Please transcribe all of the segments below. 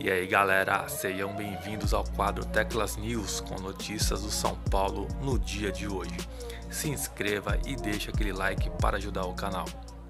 E aí galera, sejam bem-vindos ao quadro Teclas News com notícias do São Paulo no dia de hoje. Se inscreva e deixe aquele like para ajudar o canal.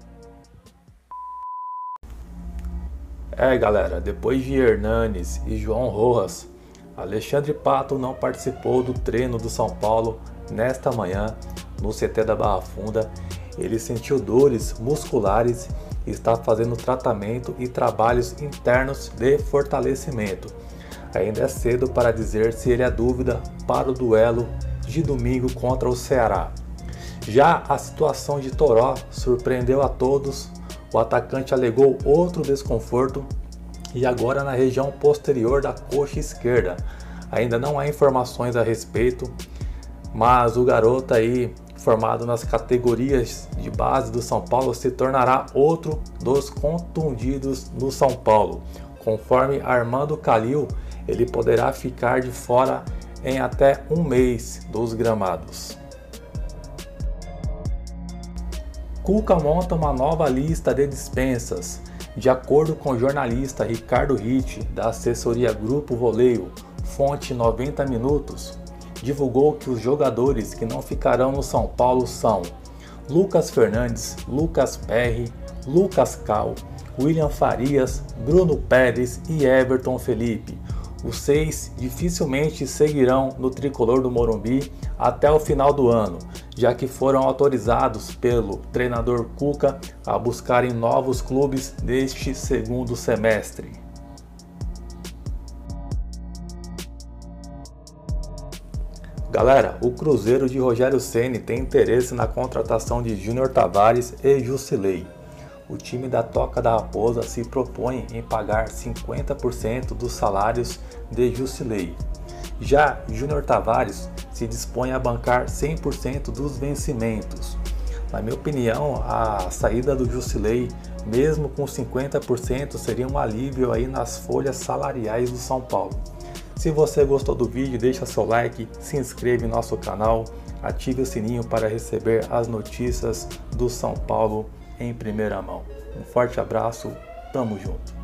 Galera, depois de Hernanes e João Rojas, Alexandre Pato não participou do treino do São Paulo nesta manhã no CT da Barra Funda. Ele sentiu dores musculares e está fazendo tratamento e trabalhos internos de fortalecimento. Ainda é cedo para dizer se ele é dúvida para o duelo de domingo contra o Ceará. Já a situação de Toró surpreendeu a todos. O atacante alegou outro desconforto e agora na região posterior da coxa esquerda. Ainda não há informações a respeito, mas o garoto aí, formado nas categorias de base do São Paulo, se tornará outro dos contundidos no São Paulo. Conforme Armando Calil, ele poderá ficar de fora em até um mês dos gramados. Cuca monta uma nova lista de dispensas. De acordo com o jornalista Ricardo Ritt, da assessoria Grupo Voleio, fonte 90 Minutos, divulgou que os jogadores que não ficarão no São Paulo são Lucas Fernandes, Lucas Perry, Lucas Cal, William Farias, Bruno Pérez e Everton Felipe. Os 6 dificilmente seguirão no tricolor do Morumbi até o final do ano, já que foram autorizados pelo treinador Cuca a buscarem novos clubes neste segundo semestre. Galera, o Cruzeiro de Rogério Ceni tem interesse na contratação de Júnior Tavares e Jusilei. O time da Toca da Raposa se propõe em pagar 50% dos salários de Jusilei. Já Júnior Tavares se dispõe a bancar 100% dos vencimentos. Na minha opinião, a saída do Jusilei, mesmo com 50%, seria um alívio aí nas folhas salariais do São Paulo. Se você gostou do vídeo, deixa seu like, se inscreva em nosso canal, ative o sininho para receber as notícias do São Paulo em primeira mão. Um forte abraço, tamo junto!